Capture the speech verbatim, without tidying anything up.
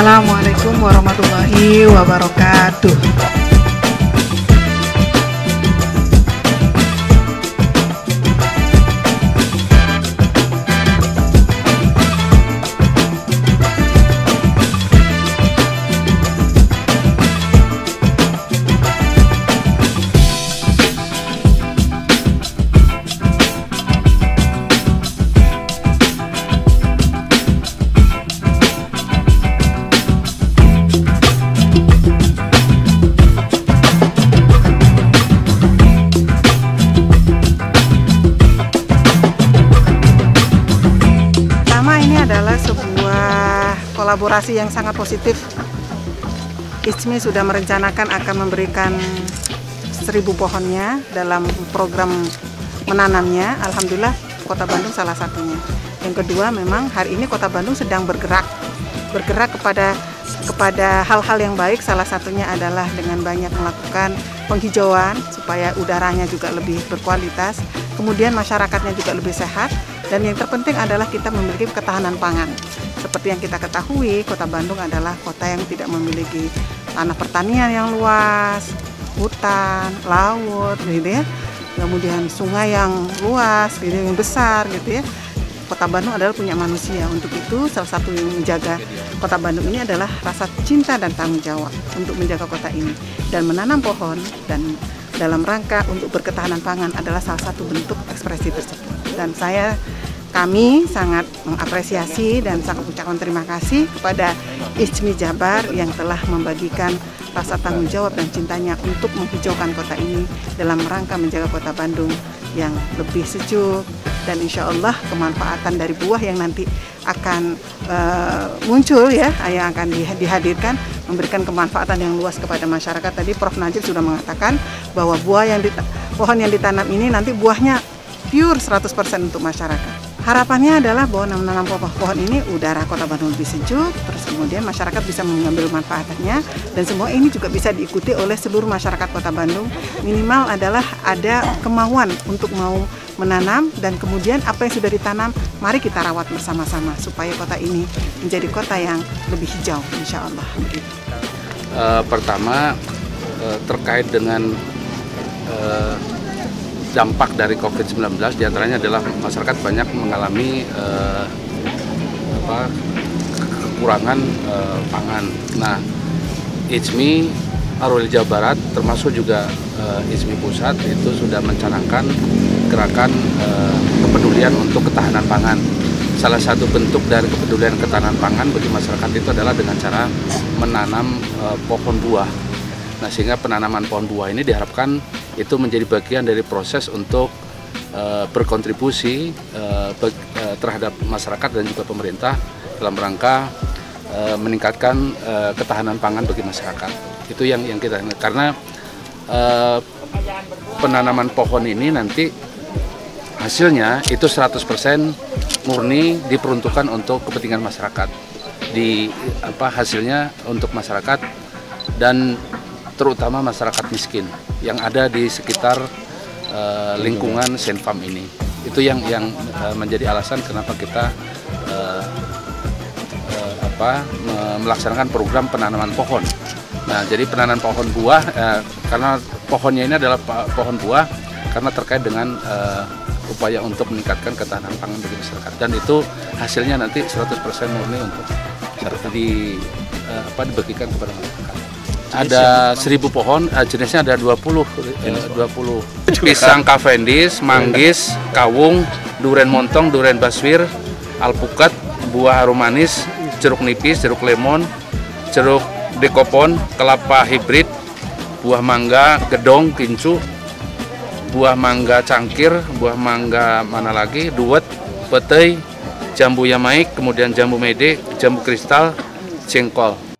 Assalamualaikum warahmatullahi wabarakatuh. Sebuah kolaborasi yang sangat positif. I J M I sudah merencanakan akan memberikan seribu pohonnya dalam program menanamnya. Alhamdulillah Kota Bandung salah satunya. Yang kedua, memang hari ini Kota Bandung sedang bergerak bergerak kepada kepada hal-hal yang baik. Salah satunya adalah dengan banyak melakukan penghijauan supaya udaranya juga lebih berkualitas, kemudian masyarakatnya juga lebih sehat. Dan yang terpenting adalah kita memiliki ketahanan pangan. Seperti yang kita ketahui, Kota Bandung adalah kota yang tidak memiliki tanah pertanian yang luas, hutan, laut, gitu ya. Kemudian sungai yang luas, gitu, yang besar, gitu ya. Kota Bandung adalah punya manusia. Untuk itu, salah satu yang menjaga Kota Bandung ini adalah rasa cinta dan tanggung jawab untuk menjaga kota ini. Dan menanam pohon dan dalam rangka untuk berketahanan pangan adalah salah satu bentuk ekspresi tersebut. Dan saya, kami sangat mengapresiasi dan sangat mengucapkan terima kasih kepada I J M I Jabar yang telah membagikan rasa tanggung jawab dan cintanya untuk menghijaukan kota ini dalam rangka menjaga Kota Bandung yang lebih sejuk. Dan insya Allah kemanfaatan dari buah yang nanti akan uh, muncul ya, yang akan dihadirkan memberikan kemanfaatan yang luas kepada masyarakat. Tadi Prof Najib sudah mengatakan bahwa buah yang pohon yang ditanam ini nanti buahnya pure seratus persen untuk masyarakat. Harapannya adalah bahwa menanam pohon ini udara Kota Bandung lebih sejuk, terus kemudian masyarakat bisa mengambil manfaatnya, dan semua ini juga bisa diikuti oleh seluruh masyarakat Kota Bandung. Minimal adalah ada kemauan untuk mau menanam, dan kemudian apa yang sudah ditanam, mari kita rawat bersama-sama supaya kota ini menjadi kota yang lebih hijau, insya Allah. Uh, pertama, uh, terkait dengan uh, dampak dari COVID sembilan belas, diantaranya adalah masyarakat banyak mengalami uh, apa, kekurangan uh, pangan. Nah, I J M I Arweli Jawa Barat termasuk juga uh, I J M I Pusat itu sudah mencanangkan gerakan uh, kepedulian untuk ketahanan pangan. Salah satu bentuk dari kepedulian ketahanan pangan bagi masyarakat itu adalah dengan cara menanam uh, pohon buah. Nah, sehingga penanaman pohon buah ini diharapkan itu menjadi bagian dari proses untuk uh, berkontribusi uh, be uh, terhadap masyarakat dan juga pemerintah dalam rangka uh, meningkatkan uh, ketahanan pangan bagi masyarakat. Itu yang yang kita, karena uh, penanaman pohon ini nanti hasilnya itu seratus persen murni diperuntukkan untuk kepentingan masyarakat. Di apa hasilnya untuk masyarakat dan terutama masyarakat miskin yang ada di sekitar uh, lingkungan Senfarm ini. Itu yang yang uh, menjadi alasan kenapa kita uh, uh, apa melaksanakan program penanaman pohon. Nah, jadi penanaman pohon buah uh, karena pohonnya ini adalah pohon buah karena terkait dengan uh, upaya untuk meningkatkan ketahanan pangan bagi masyarakat, dan itu hasilnya nanti seratus persen murni untuk di uh, apa dibagikan kepada masyarakat. Ada seribu pohon, jenisnya ada dua puluh, dua puluh pisang Cavendish, manggis, kawung, duren montong, duren baswir, alpukat, buah harum manis, jeruk nipis, jeruk lemon, jeruk dekopon, kelapa hibrid, buah mangga, gedong, kincu, buah mangga cangkir, buah mangga mana lagi, duet, petei, jambu yamaik, kemudian jambu mede, jambu kristal, jengkol.